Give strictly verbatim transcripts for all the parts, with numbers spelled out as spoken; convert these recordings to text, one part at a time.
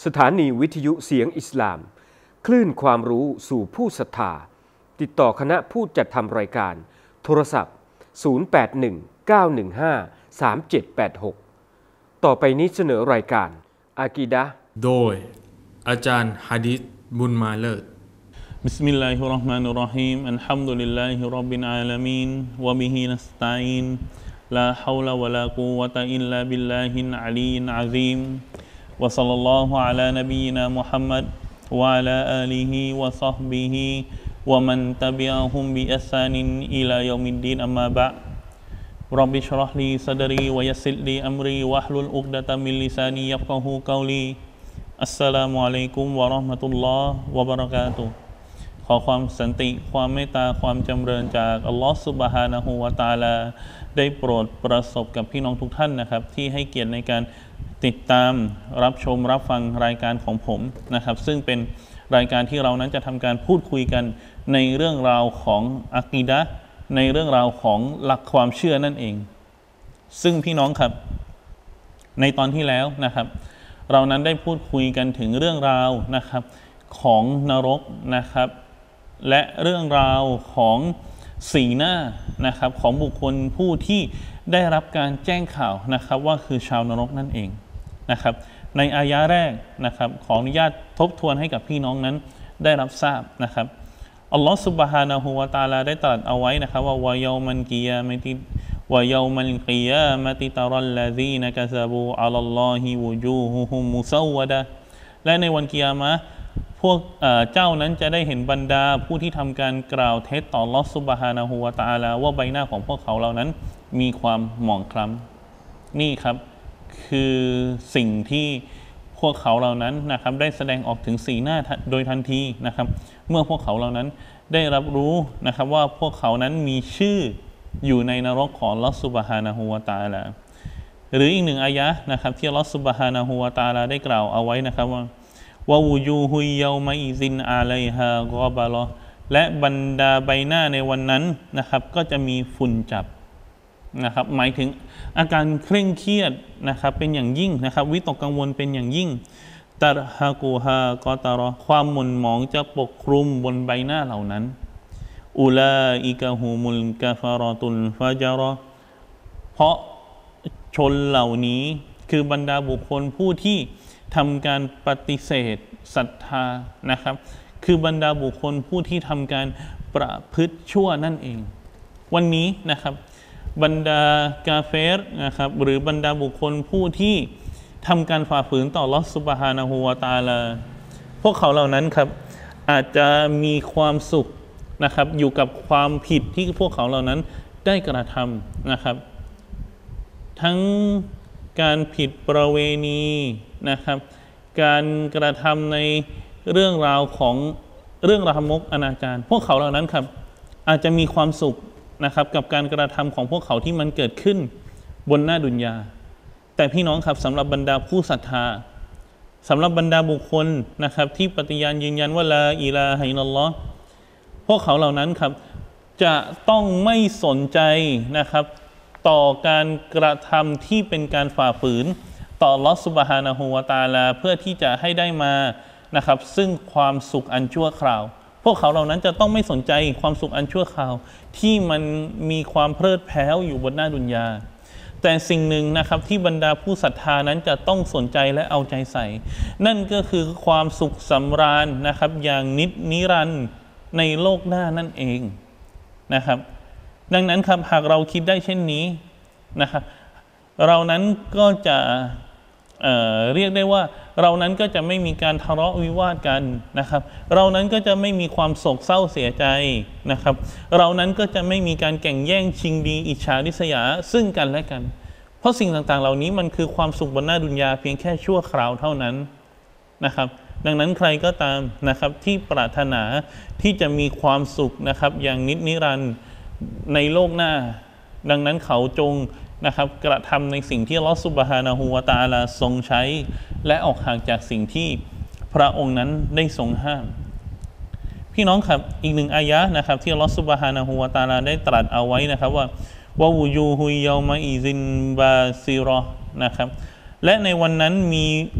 สถานีวิทยุเสียงอิสลามคลื่นความรู้สู่ผู้ศรัทธาติดต่อคณะผู้จัดทำรายการโทรศัพท์ศูนย์ แปด หนึ่ง เก้า หนึ่ง ห้า สาม เจ็ด แปด หกต่อไปนี้เสนอรายการอากีดะห์โดยอาจารย์หะดีษบุญมาเลิศบิสมิลลาฮิรเราะห์มานิรเราะฮีมอัลฮัมดุลิลลาฮิร็อบบิลอาละมีนวะบิฮินัสตะอีนลาฮาวละวะลากุวะตะอิลลาบิลลาฮิลอะลียอะซีมวะศ็อลลัลลอฮุอะลานบีนามุฮัมมัดวะอะลาอาลิฮิวะศ็อฮบิฮิวะมันตะบิอะฮุมบิอิห์ซานินอิลายอมิดดีนอัมมาบะดร็อบบิชเราะห์ลีซะดรีวะยัสซิรลีอัมรีวะฮลุลอุกดะตะมินลิซานียัฟกะฮูกอลีอัสสลามุอะลัยกุมวะเราะห์มะตุลลอฮ์วะบะเราะกาตุฮ์ขอความสันติความเมตตาความจำเริญจากอัลลอฮฺซุบฮานะฮูวะตะอาลาได้โปรดประสบกับพี่น้องทุกท่านนะครับที่ให้เกียรติในการติดตามรับชมรับฟังรายการของผมนะครับซึ่งเป็นรายการที่เรานั้นจะทำการพูดคุยกันในเรื่องราวของอะกีดะห์ในเรื่องราวของหลักความเชื่อนั่นเองซึ่งพี่น้องครับในตอนที่แล้วนะครับเรานั้นได้พูดคุยกันถึงเรื่องราวนะครับของนรกนะครับและเรื่องราวของสีหน้านะครับของบุคคลผู้ที่ได้รับการแจ้งข่าวนะครับว่าคือชาวนรกนั่นเองนะครับในอายะแรกนะครับขออนุญาตทบทวนให้กับพี่น้องนั้นได้รับทราบนะครับอัลลอฮฺซุบฮานะฮูวะตะอาลาได้ตรัสเอาไว้นะครับว่าวะยอมันกิยามะติวะยอมันกิยามะติตะรัลลซีนะกะซะบูอะลัลลอฮิวุจูฮุฮุมมุซาววะดะและในวันกิยามะห์พวกเจ้านั้นจะได้เห็นบรรดาผู้ที่ทำการกล่าวเท็จต่ออัลเลาะห์ซุบฮานะฮูวะตะอาลาว่าใบหน้าของพวกเขาเหล่านั้นมีความหมองคล้ำนี่ครับคือสิ่งที่พวกเขาเหล่านั้นนะครับได้แสดงออกถึงสีหน้าโดยทันทีนะครับเมื่อพวกเขาเหล่านั้นได้รับรู้นะครับว่าพวกเขานั้นมีชื่ออยู่ในนรกของอัลเลาะห์ซุบฮานะฮูวะตะอาลาหรืออีกหนึ่งอายะห์นะครับที่อัลเลาะห์ซุบฮานะฮูวะตะอาลาได้กล่าวเอาไว้นะครับว่าวะวูจูฮุยเยามาอิซินอาลัยฮากอบะลอและบรรดาใบหน้าในวันนั้นนะครับก็จะมีฝุ่นจับนะครับหมายถึงอาการเคร่งเครียดนะครับเป็นอย่างยิ่งนะครับวิตกกังวลเป็นอย่างยิ่งตะฮะกูฮากอตารอความหม่นหมองจะปกคลุมบนใบหน้าเหล่านั้นอุลาอิกะฮูมุลกะฟารอตุลฟะจารอเพราะชนเหล่านี้คือบรรดาบุคคลผู้ที่ทำการปฏิเสธศรัทธานะครับคือบรรดาบุคคลผู้ที่ทำการประพฤติชั่วนั่นเองวันนี้นะครับบรรดากาเฟรนะครับหรือบรรดาบุคคลผู้ที่ทำการฝ่าฝืนต่ออัลเลาะห์ซุบฮานะฮูวะตะอาลาพวกเขาเหล่านั้นครับอาจจะมีความสุขนะครับอยู่กับความผิดที่พวกเขาเหล่านั้นได้กระทำนะครับทั้งการผิดประเวณีนะครับการกระทำในเรื่องราวของเรื่องรามกอนาจารพวกเขาเหล่านั้นครับอาจจะมีความสุขนะครับกับการกระทำของพวกเขาที่มันเกิดขึ้นบนหน้าดุนยาแต่พี่น้องครับสำหรับบรรดาผู้ศรัทธาสำหรับบรรดาบุคคลนะครับที่ปฏิญาณยืนยันว่าลาอิลาฮะอิลลัลลอฮ์พวกเขาเหล่านั้นครับจะต้องไม่สนใจนะครับต่อการกระทำที่เป็นการฝ่าฝืนต่ออัลเลาะห์ซุบฮานะฮูวะตะอาลาเพื่อที่จะให้ได้มานะครับซึ่งความสุขอันชั่วคราวพวกเขาเหล่านั้นจะต้องไม่สนใจความสุขอันชั่วคราวที่มันมีความเพลิดเพลินอยู่บนหน้าดุนยาแต่สิ่งหนึ่งนะครับที่บรรดาผู้ศรัทธานั้นจะต้องสนใจและเอาใจใส่นั่นก็คือความสุขสำราญนะครับอย่างนิจนิรันดร์ในโลกหน้านั่นเองนะครับดังนั้นครับหากเราคิดได้เช่นนี้นะครับเรานั้นก็จะเอ่อเรียกได้ว่าเรานั้นก็จะไม่มีการทะเลาะวิวาทกันนะครับเรานั้นก็จะไม่มีความโศกเศร้าเสียใจนะครับเรานั้นก็จะไม่มีการแข่งแย่งชิงดีอิจฉาริษยาซึ่งกันและกันเพราะสิ่งต่างๆเหล่านี้มันคือความสุขบนหน้าดุนยาเพียงแค่ชั่วคราวเท่านั้นนะครับดังนั้นใครก็ตามนะครับที่ปรารถนาที่จะมีความสุขนะครับอย่างนิจนิรันดร์ในโลกหน้าดังนั้นเขาจงนะครับกระทำในสิ่งที่อัลเลาะห์ซุบฮานะฮูวะตะอาลาทรงใช้และออกห่างจากสิ่งที่พระองค์นั้นได้ทรงห้ามพี่น้องครับอีกหนึ่งอายะห์นะครับที่อัลเลาะห์ซุบฮานะฮูวะตะอาลาได้ตรัสเอาไว้นะครับว่าวะวูจูฮุยเยามาอิซินบาซิรอนะครับและในวันนั้นมี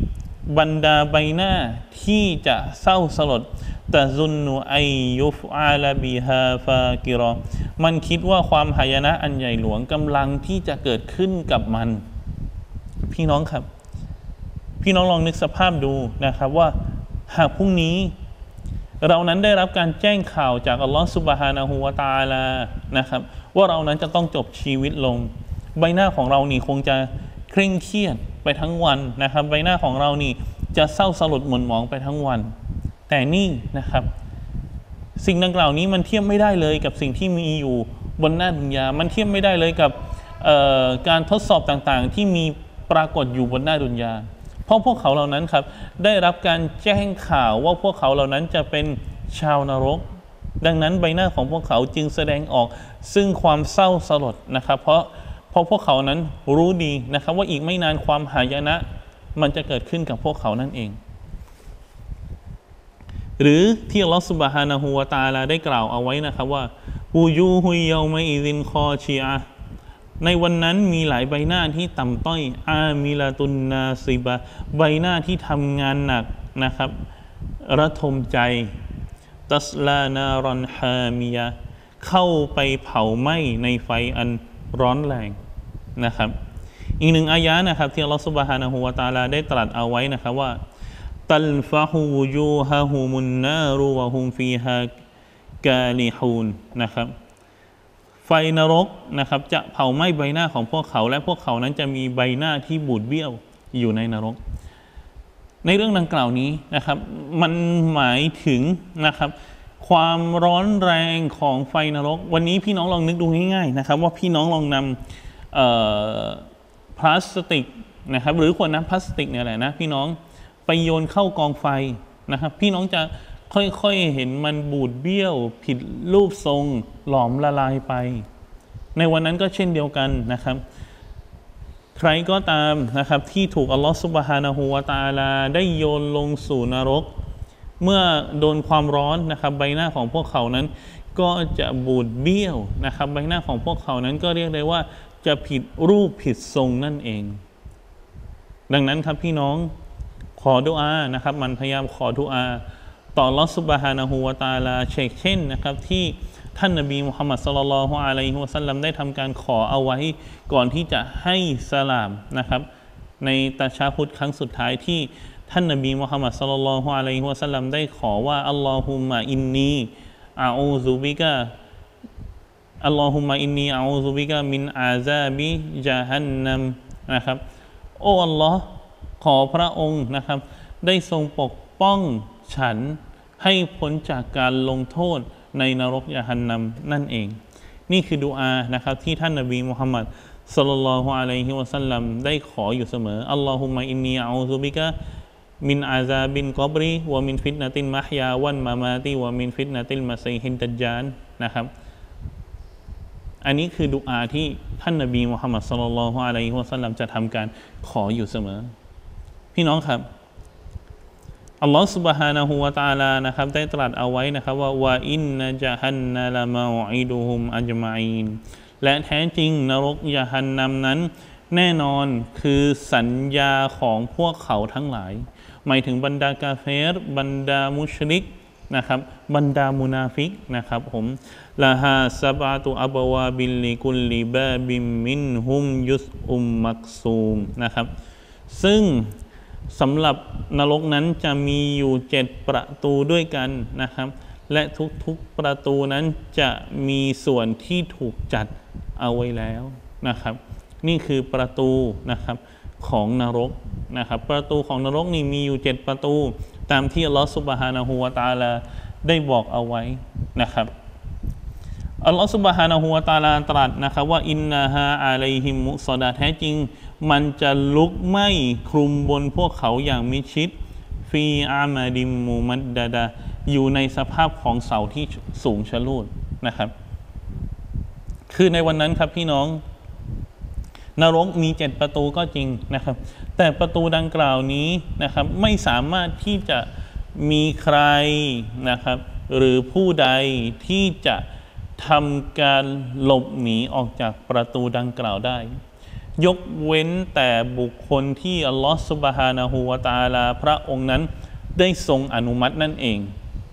บรรดาใบหน้าที่จะเศร้าสลดตะซุนนุอัยยุฟอาลาบิฮาฟากิรอมันคิดว่าความหายนะอันใหญ่หลวงกำลังที่จะเกิดขึ้นกับมันพี่น้องครับพี่น้องลองนึกสภาพดูนะครับว่าหากพรุ่งนี้เรานั้นได้รับการแจ้งข่าวจากอัลลอฮฺซุบฮานะฮูวะตะอาลานะครับว่าเรานั้นจะต้องจบชีวิตลงใบหน้าของเรานี่คงจะเคร่งเครียดไปทั้งวันนะครับใบหน้าของเรานี่จะเศร้าสลดหม่นหมองไปทั้งวันแต่นี่นะครับสิ่งดังกล่าวนี้มันเทียบไม่ได้เลยกับสิ่งที่มีอยู่บนหน้าดุนยามันเทียบไม่ได้เลยกับการทดสอบต่างๆที่มีปรากฏอยู่บนหน้าดุนยาเพราะพวกเขาเหล่านั้นครับได้รับการแจ้งข่าวว่าพวกเขาเหล่านั้นจะเป็นชาวนรกดังนั้นใบหน้าของพวกเขาจึงแสดงออกซึ่งความเศร้าสลดนะครับเพราะเพราะพวกเขานั้นรู้ดีนะครับว่าอีกไม่นานความหายนะมันจะเกิดขึ้นกับพวกเขานั่นเองหรือที่อัลลอฮฺซุบฮานะฮูวะตะอาลาได้กล่าวเอาไว้นะครับว่าวูยูฮุยเยามัยอิซินคอชีอะในวันนั้นมีหลายใบหน้าที่ต่ำต้อยอามิลาตุนนาซิบะใบหน้าที่ทำงานหนักนะครับระทมใจตัสลานารอนฮามิยะเข้าไปเผาไหม้ในไฟอันร้อนแรงนะครับอีกหนึ่งอายะนะครับที่อัลลอฮฺซุบฮานะฮูวะตะอาลาได้ตรัสเอาไว้นะครับว่าตัลฟะฮูวูจูฮะฮุมุนนารุวะฮุมฟีฮากาลิฮูนนะครับไฟนรกนะครับจะเผาไหม้ใบหน้าของพวกเขาและพวกเขานั้นจะมีใบหน้าที่บูดเบี้ยวอยู่ในนรกในเรื่องดังกล่าวนี้นะครับมันหมายถึงนะครับความร้อนแรงของไฟนรกวันนี้พี่น้องลองนึกดูง่ายๆนะครับว่าพี่น้องลองนำพลาสติกนะครับหรือขวดน้ำพลาสติกเนี่ยแหละนะพี่น้องไปโยนเข้ากองไฟนะครับพี่น้องจะค่อยๆเห็นมันบูดเบี้ยวผิดรูปทรงหลอมละลายไปในวันนั้นก็เช่นเดียวกันนะครับใครก็ตามนะครับที่ถูกอัลลอฮฺซุบฮานะฮูวะตะอาลาได้โยนลงสู่นรกเมื่อโดนความร้อนนะครับใบหน้าของพวกเขานั้นก็จะบูดเบี้ยวนะครับใบหน้าของพวกเขานั้นก็เรียกได้ว่าจะผิดรูปผิดทรงนั่นเองดังนั้นครับพี่น้องขอดุอานะครับมันพยายามขอดุอาต่ออัลลอฮฺซุบฮานะฮูวะตะอาลาเช่นนะครับที่ท่านนบีมุฮัมมัดศ็อลลัลลอฮุอะลัยฮิวะซัลลัมได้ทำการขอเอาไว้ก่อนที่จะให้สลามนะครับในตะชาฮุดครั้งสุดท้ายที่ท่านนบีมุฮัมมัดศ็อลลัลลอฮุอะลัยฮิวะซัลลัมได้ขอว่าอัลลอฮุมะอินนีอะอูซุบิกะอัลลอฮุมะอินนีอะอูซุบิกะมินอาซาบิญะฮันนัมนะครับโอ้อัลลอฮ์ขอพระองค์นะครับได้ทรงปกป้องฉันให้พ้นจากการลงโทษในนรกยะฮันนัมนั่นเองนี่คือดุอานะครับที่ท่านนบีมุฮัมมัดศ็อลลัลลอฮุอะลัยฮิวะซัลลัมได้ขออยู่เสมออัลลอฮุมะอินนีอะอูซุบิกะมินอาซาบินกอบรีวะมินฟิตนะติลมะฮยาวันมามาติวะมินฟิตนะติลมะซีฮิดดัจญาลนะครับอันนี้คือดุอาที่ท่านนบีมุฮัมมัดศ็อลลัลลอฮุอะลัยฮิวะซัลลัมจะทำการขออยู่เสมอพี่น้องครับอัลลอฮฺ سبحانه และ تعالى นะครับได้ตรัสเอาไว้นะครับว่าวะอินนะจะฮันนะละมาอิดุฮุมอัจมาอีนและแท้จริงนรกยะฮันนัมนั้นแน่นอนคือสัญญาของพวกเขาทั้งหลายหมายถึงบรรดากาเฟรบรรดามุชริกนะครับบรรดามุนาฟิกนะครับผมละฮาซาบะตุอับวาบิลลิกุลลิบาบิมมินฮุมยุสอุมมักซูมนะครับซึ่งสำหรับนรกนั้นจะมีอยู่เจ็ดประตูด้วยกันนะครับและทุกๆประตูนั้นจะมีส่วนที่ถูกจัดเอาไว้แล้วนะครับนี่คือประตูนะครับของนรกนะครับประตูของนรกนี่มีอยู่เจ็ดประตูตามที่อัลลอฮฺซุบฮานะฮูวะตะอาลาได้บอกเอาไว้นะครับอัลลอฮฺซุบฮานะฮูวะตะอาลาตรัสนะครับว่าอินนาฮาอะลัยฮิมมุศอดาแท้จริงมันจะลุกไหม้คลุมบนพวกเขาอย่างมิชิดฟีอามาดิมมูมัดดาดาอยู่ในสภาพของเสาที่สูงชะลูดนะครับคือในวันนั้นครับพี่น้องนรกมีเจ็ดประตูก็จริงนะครับแต่ประตูดังกล่าวนี้นะครับไม่สามารถที่จะมีใครนะครับหรือผู้ใดที่จะทำการหลบหนีออกจากประตูดังกล่าวได้ยกเว้นแต่บุคคลที่อัลลอฮฺซุบฮานะฮูวะตะอาลาพระองค์นั้นได้ทรงอนุมัตินั่นเอง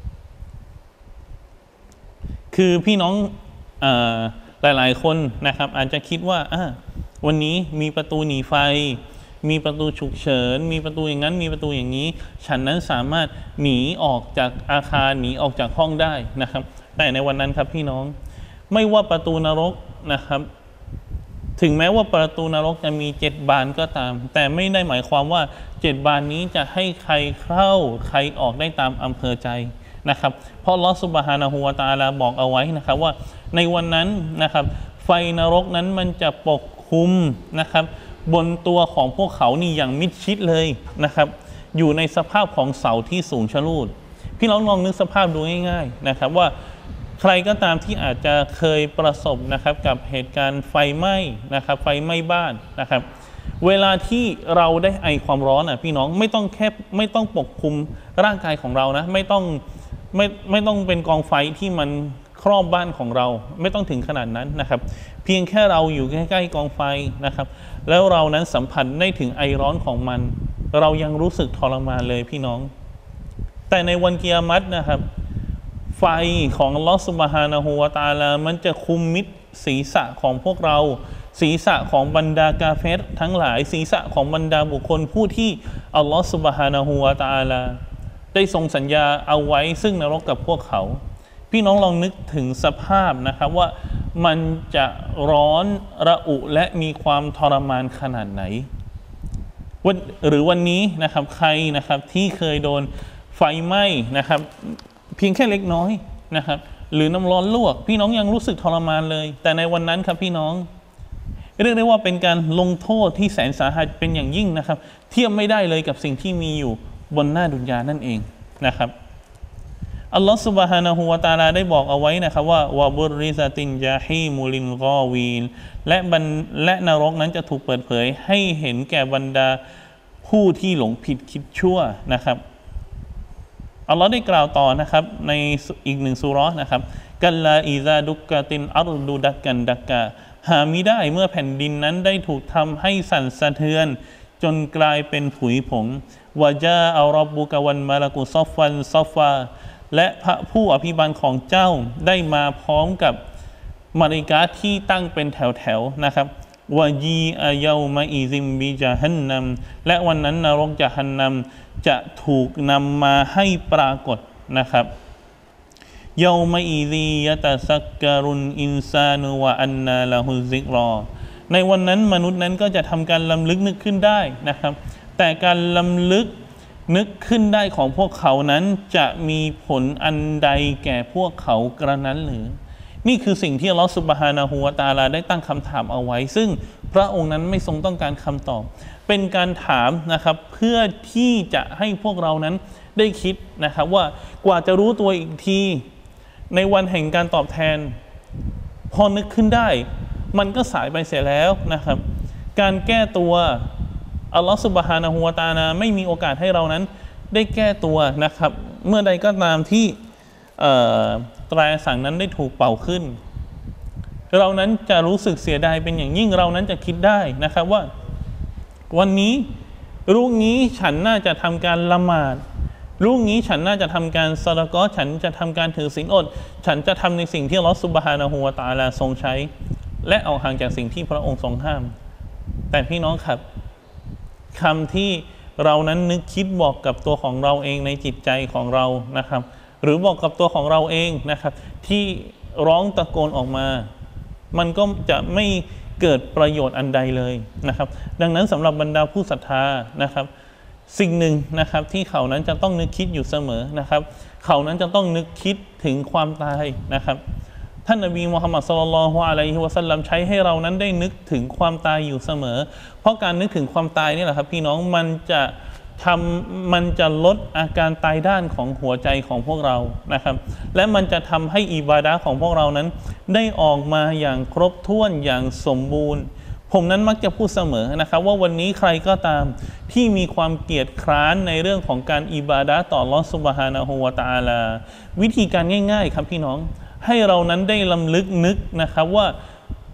คือพี่น้องหลายๆคนนะครับอาจจะคิดว่าวันนี้มีประตูหนีไฟมีประตูฉุกเฉินมีประตูอย่างนั้นมีประตูอย่างนี้ฉันนั้นสามารถหนีออกจากอาคารหนีออกจากห้องได้นะครับแต่ในวันนั้นครับพี่น้องไม่ว่าประตูนรกนะครับถึงแม้ว่าประตูนรกจะมีเจ็ดบานก็ตามแต่ไม่ได้หมายความว่าเจ็ดบานนี้จะให้ใครเข้าใครออกได้ตามอำเภอใจนะครับเพราะอัลเลาะห์ซุบฮานะฮูวะตะอาลาบอกเอาไว้นะครับว่าในวันนั้นนะครับไฟนรกนั้นมันจะปกคลุมนะครับบนตัวของพวกเขานี่อย่างมิดชิดเลยนะครับอยู่ในสภาพของเสาที่สูงชะลูดพี่น้องลองนึกสภาพดูง่ายๆนะครับว่าใครก็ตามที่อาจจะเคยประสบนะครับกับเหตุการณ์ไฟไหม้นะครับไฟไหม้บ้านนะครับเวลาที่เราได้ไอความร้อนอ่ะพี่น้องไม่ต้องแค่ไม่ต้องปกคลุมร่างกายของเรานะไม่ต้องไม่ไม่ต้องเป็นกองไฟที่มันครอบบ้านของเราไม่ต้องถึงขนาดนั้นนะครับเพียงแค่เราอยู่ใกล้ๆกองไฟนะครับแล้วเรานั้นสัมผัสได้ถึงไอร้อนของมันเรายังรู้สึกทรมานเลยพี่น้องแต่ในวันกิยามัตนะครับไฟของอัลลอฮฺซุบฮานะฮูวะตะอาลามันจะคุมมิดศีรษะของพวกเราศีรษะของบรรดากาเฟรทั้งหลายศีรษะของบรรดาบุคคลผู้ที่อัลลอฮฺซุบฮานะฮูวะตะอาลาได้ทรงสัญญาเอาไว้ซึ่งนรกกับพวกเขาพี่น้องลองนึกถึงสภาพนะครับว่ามันจะร้อนระอุและมีความทรมานขนาดไหนวันหรือวันนี้นะครับใครนะครับที่เคยโดนไฟไหม้นะครับเพียงแค่เล็กน้อยนะครับหรือน้ำร้อนลวกพี่น้องยังรู้สึกทรมานเลยแต่ในวันนั้นครับพี่น้องเรียกได้ว่าเป็นการลงโทษที่แสนสาหัสเป็นอย่างยิ่งนะครับเทียบไม่ได้เลยกับสิ่งที่มีอยู่บนหน้าดุนยานั่นเองนะครับอัลลอฮฺซุบฮานะฮูวะตะอาลาได้บอกเอาไว้นะครับว่าวะบุริซาตินยาฮีมุลินกอวีนและบรรและนรกนั้นจะถูกเปิดเผยให้เห็นแก่บรรดาผู้ที่หลงผิดคิดชั่วนะครับอัลลอฮ์ได้กล่าวต่อนะครับในอีกหนึ่งซูเราะห์นะครับกัลลาอิซาดุกกะตินอัรดุดักกันดักกะหามิได้เมื่อแผ่นดินนั้นได้ถูกทำให้สั่นสะเทือนจนกลายเป็นผุยผงวะจาอัลรอบบุกะวันมาลากุซอฟวันซอฟวาและพระผู้อภิบาลของเจ้าได้มาพร้อมกับมลาอิกะฮ์ที่ตั้งเป็นแถวๆนะครับวะยีอาเยามาอิซิมบิจาฮันนัมและวันนั้นนรกจาฮันนัมจะถูกนำมาให้ปรากฏนะครับเยามาอิซียะตะซักการุนอินซานุวะอันนาละฮุซิกรอในวันนั้นมนุษย์นั้นก็จะทำการลำลึกนึกขึ้นได้นะครับแต่การลำลึกนึกขึ้นได้ของพวกเขานั้นจะมีผลอันใดแก่พวกเขากระนั้นหรือนี่คือสิ่งที่อัลเลาะห์ซุบฮานะฮูวะตะอาลาได้ตั้งคำถามเอาไว้ซึ่งพระองค์นั้นไม่ทรงต้องการคำตอบเป็นการถามนะครับเพื่อที่จะให้พวกเรานั้นได้คิดนะครับว่ากว่าจะรู้ตัวอีกทีในวันแห่งการตอบแทนพอนึกขึ้นได้มันก็สายไปเสียแล้วนะครับการแก้ตัวอัลลอฮฺซุบฮานะฮูวะตะอาลาไม่มีโอกาสให้เรานั้นได้แก้ตัวนะครับเมื่อใดก็ตามที่ตราสั่งนั้นได้ถูกเป่าขึ้นเรานั้นจะรู้สึกเสียดายเป็นอย่างยิ่งเรานั้นจะคิดได้นะครับว่าวันนี้รุ่งนี้ฉันน่าจะทำการละหมาดรุ่งนี้ฉันน่าจะทำการซะดะกอฮ์ฉันจะทำการถือศีลอดฉันจะทำในสิ่งที่อัลลอฮฺซุบฮานะฮูวะตะอาลาทรงใช้และออกห่างจากสิ่งที่พระองค์ทรงห้ามแต่พี่น้องครับคำที่เรานั้นนึกคิดบอกกับตัวของเราเองในจิตใจของเรานะครับหรือบอกกับตัวของเราเองนะครับที่ร้องตะโกนออกมามันก็จะไม่เกิดประโยชน์อันใดเลยนะครับดังนั้นสำหรับบรรดาผู้ศรัทธานะครับสิ่งหนึ่งนะครับที่เขานั้นจะต้องนึกคิดอยู่เสมอนะครับเขานั้นจะต้องนึกคิดถึงความตายนะครับท่านนบีมุฮัมมัดศ็อลลัลลอฮุอะลัยฮิวะซัลลัมใช้ให้เรานั้นได้นึกถึงความตายอยู่เสมอเพราะการนึกถึงความตายนี่แหละครับพี่น้องมันจะทำมันจะลดอาการตายด้านของหัวใจของพวกเรานะครับและมันจะทำให้อิบาดะห์ของพวกเรานั้นได้ออกมาอย่างครบถ้วนอย่างสมบูรณ์ผมนั้นมักจะพูดเสมอนะครับว่าวันนี้ใครก็ตามที่มีความเกียจคร้านในเรื่องของการอิบาดะห์ต่ออัลเลาะห์ซุบฮานะฮูวะตะอาลาวิธีการง่ายๆครับพี่น้องให้เรานั้นได้ลำลึกนึกนะครับว่า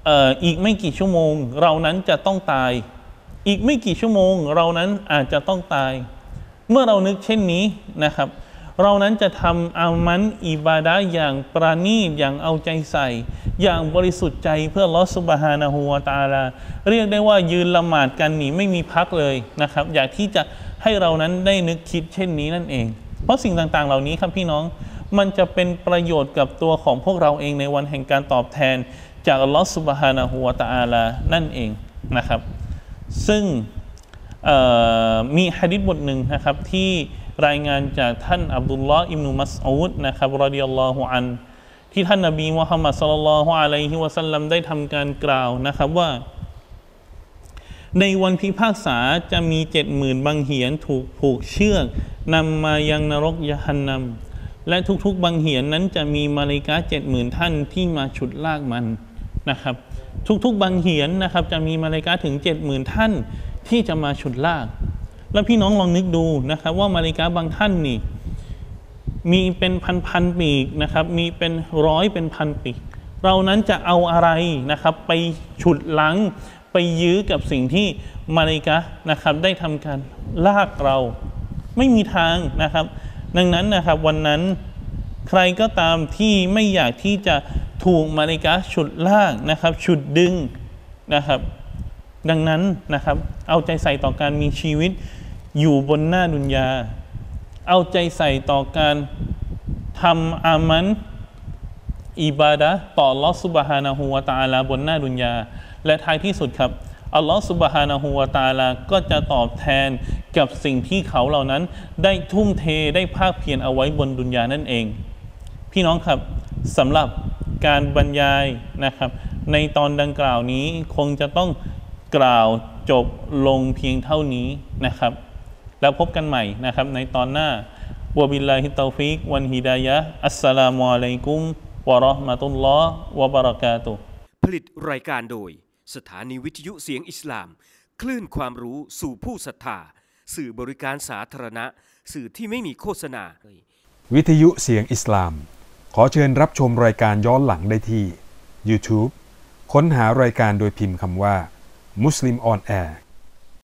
เอ่ออีกไม่กี่ชั่วโมงเรานั้นจะต้องตายอีกไม่กี่ชั่วโมงเรานั้นอาจจะต้องตายเมื่อเรานึกเช่นนี้นะครับเรานั้นจะทำอามันอิบาดะห์อย่างปราณีตอย่างเอาใจใส่อย่างบริสุทธิ์ใจเพื่ออัลเลาะห์ซุบฮานะฮูวะตะอาลาเรียกได้ว่ายืนละหมาดกันนี่ไม่มีพักเลยนะครับอยากที่จะให้เรานั้นได้นึกคิดเช่นนี้นั่นเองเพราะสิ่งต่างๆเหล่านี้ครับพี่น้องมันจะเป็นประโยชน์กับตัวของพวกเราเองในวันแห่งการตอบแทนจากอัลเลาะห์ซุบฮานะฮูวะตะอาลานั่นเองนะครับซึ่งมีหะดีษบทหนึ่งนะครับที่รายงานจากท่านอับดุลลอฮ์อิบนุมัสอูดนะครับรอฎิยัลลอฮุอันที่ท่านนบีมุฮัมมัดศ็อลลัลลอฮุอะลัยฮิวะซัลลัมได้ทำการกล่าวนะครับว่าในวันพิพากษาจะมีเจ็ดหมื่นบังเหียนถูกผูกเชือกนำมายังนรกยะฮันนัมและทุกๆบังเหียนนั้นจะมีมลาอิกะฮ์เจ็ดหมื่นท่านที่มาฉุดลากมันนะครับทุกๆบังเหียนนะครับจะมีมลาอิกะฮ์ถึงเจ็ดหมื่นท่านที่จะมาฉุดลากแล้วพี่น้องลองนึกดูนะครับว่ามลาอิกะฮ์บางท่านนี่มีเป็นพันๆปีกนะครับมีเป็นร้อยเป็นพันปีกเรานั้นจะเอาอะไรนะครับไปฉุดลังไปยื้อกับสิ่งที่มลาอิกะฮ์นะครับได้ทำการลากเราไม่มีทางนะครับดังนั้นนะครับวันนั้นใครก็ตามที่ไม่อยากที่จะถูกมลาอิกะฮ์ฉุดลากนะครับฉุดดึงนะครับดังนั้นนะครับเอาใจใส่ต่อการมีชีวิตอยู่บนหน้าดุนยาเอาใจใส่ต่อการทำอามันอิบาดะห์ต่ออัลเลาะห์ซุบฮานะฮูวะตะอาลาบนหน้าดุนยาและท้ายที่สุดครับอัลเลาะห์ซุบฮานะฮูวะตะอาลาก็จะตอบแทนกับสิ่งที่เขาเหล่านั้นได้ทุ่มเทได้ภาคเพียรเอาไว้บนดุนยานั่นเองพี่น้องครับสำหรับการบรรยายนะครับในตอนดังกล่าวนี้คงจะต้องกล่าวจบลงเพียงเท่านี้นะครับแล้วพบกันใหม่นะครับในตอนหน้าวะบิลลาฮิตตอฟิกวันฮิดายะห์อัสสลามุอะลัยกุมวะเราะห์มะตุลลอฮ์วะบะเราะกาตุฮ์ผลิตรายการโดยสถานีวิทยุเสียงอิสลามคลื่นความรู้สู่ผู้ศรัทธาสื่อบริการสาธารณะสื่อที่ไม่มีโฆษณาวิทยุเสียงอิสลามขอเชิญรับชมรายการย้อนหลังได้ที่ YouTube ค้นหารายการโดยพิมพ์คำว่า Muslim on Air